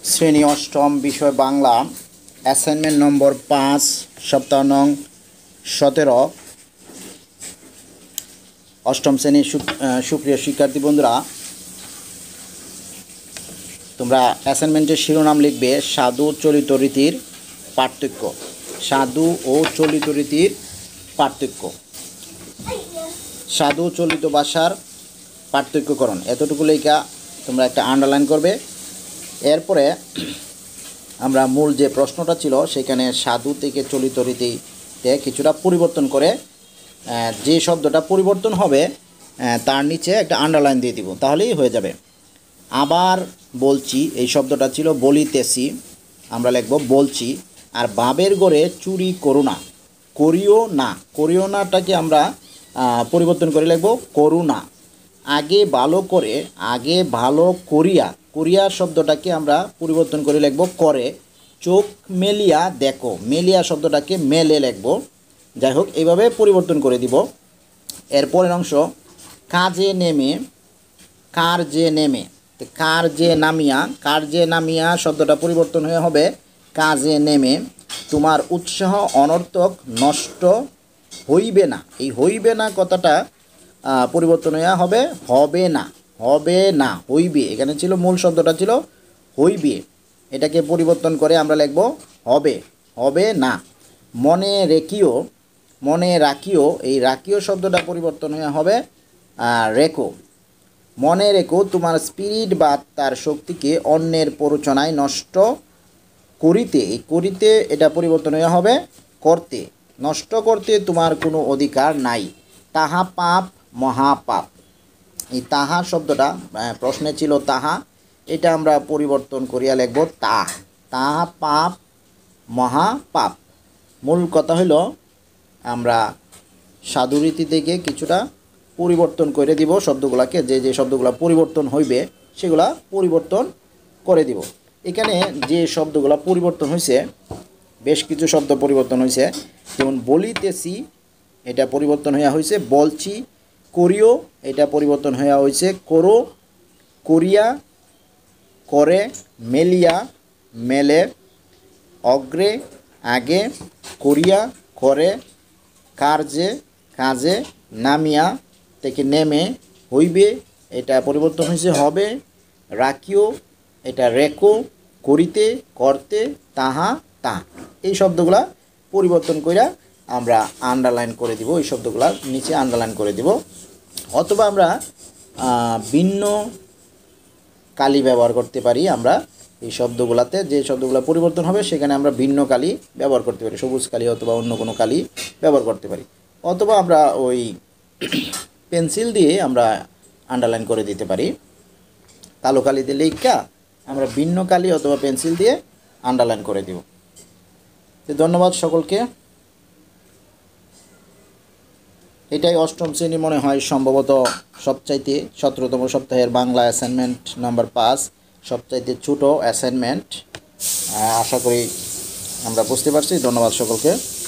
শ্রেণী অষ্টম বিষয় বাংলা অ্যাসাইনমেন্ট নম্বর 5 সপ্তাহ নং 17 অষ্টম শ্রেণীর সুপ্রিয় শিক্ষার্থী বন্ধুরা, তোমরা অ্যাসাইনমেন্টের শিরোনাম লিখবে সাধু চলিত রীতির পার্থক্য। সাধু ও চলিত রীতির পার্থক্য, সাধু চলিত ভাষার পার্থক্যকরণ, এতটুকু লেখা তোমরা একটা আন্ডারলাইন করবে। এরপরে আমরা মূল যে প্রশ্নটা ছিল সেখানে সাধু থেকে চলিত রীতিতে কিছুটা পরিবর্তন করে যে শব্দটা পরিবর্তন হবে তার নিচে একটা আন্ডারলাইন দিয়ে দিব, তাহলেই হয়ে যাবে। আবার বলছি, এই শব্দটা ছিল বলিতেছি, আমরা লিখব বলছি। আর বাবের গড়ে চুরি করো না, করিও না, করিও নাটাকে আমরা পরিবর্তন করে লিখব করুণা। আগে ভালো করে, আগে ভালো করিয়া, করিয়া শব্দটাকে আমরা পরিবর্তন করে লিখব করে। চোখ মেলিয়া দেখো, মেলিয়া শব্দটাকে মেলে লিখব। যাই হোক, এইভাবে পরিবর্তন করে দিব। এরপরের অংশ কাজে নেমে, কার যে নেমে, কার যে নামিয়া, কার যে নামিয়া শব্দটা পরিবর্তন হয়ে হবে কাজে নেমে। তোমার উৎসাহ অনর্থক নষ্ট হইবে না, এই হইবে না কথাটা পরিবর্তন হয়ে হবে হবে না, হবে না হইবে। এখানে ছিল মূল শব্দটা ছিল হইবে, এটাকে পরিবর্তন করে আমরা লিখব হবে, হবে না। মনে রেখিও, মনে রাখিও, এই রাখিও শব্দটা পরিবর্তন হয়ে হবে রেখো। মনে রেখো তোমার স্পিরিট বা তার শক্তিকে অন্যের প্ররোচনায় নষ্ট করিতে, এই করিতে এটা পরিবর্তন হয়ে হবে করতে। নষ্ট করতে তোমার কোনো অধিকার নাই, তাহা পাপ মহাপাপ। এই তাহা শব্দটা প্রশ্নে ছিল তাহা, এটা আমরা পরিবর্তন করিয়া লিখব তাহা পাপ মহাপাপ। মূল কথা হইল আমরা সাধুরীতি থেকে কিছুটা পরিবর্তন করে দিব শব্দগুলোকে, যে যে শব্দগুলো পরিবর্তন হইবে সেগুলা পরিবর্তন করে দিব। এখানে যে শব্দগুলো পরিবর্তন হয়েছে, বেশ কিছু শব্দ পরিবর্তন হয়েছে, যেমন বলিতেছি এটা পরিবর্তন হয়ে হয়েছে বলছি। করিও এটা পরিবর্তন হয়ে হয়েছে করো, করিয়া করে, মেলিয়া মেলে, অগ্রে আগে, করিয়া করে, কার্যে কাজে, নামিয়া থেকে নেমে, হইবে এটা পরিবর্তন হয়েছে হবে, রাখিও এটা রেখো, করিতে করতে, তাহা তা। এই শব্দগুলা পরিবর্তন কইরা আমরা আন্ডারলাইন করে দিব, এই শব্দগুলা নিচে আন্ডারলাইন করে দিব। অথবা আমরা ভিন্ন কালি ব্যবহার করতে পারি। আমরা এই শব্দগুলাতে যে শব্দগুলো পরিবর্তন হবে সেখানে আমরা ভিন্ন কালি ব্যবহার করতে পারি, সবুজ কালি অথবা অন্য কোনো কালি ব্যবহার করতে পারি। অথবা আমরা ওই পেন্সিল দিয়ে আমরা আন্ডারলাইন করে দিতে পারি। কালো কালি দিয়ে লিখা আমরা ভিন্ন কালি অথবা পেন্সিল দিয়ে আন্ডারলাইন করে দিব। তো ধন্যবাদ সকলকে। এটাই অষ্টম শ্রেণী মনে হয় সম্ভবত সবচাইতে 17তম সপ্তাহের বাংলা অ্যাসাইনমেন্ট নাম্বার 5, সবচাইতে ছোটো অ্যাসাইনমেন্ট। আশা করি আমরা বুঝতে পারছি। ধন্যবাদ সকলকে।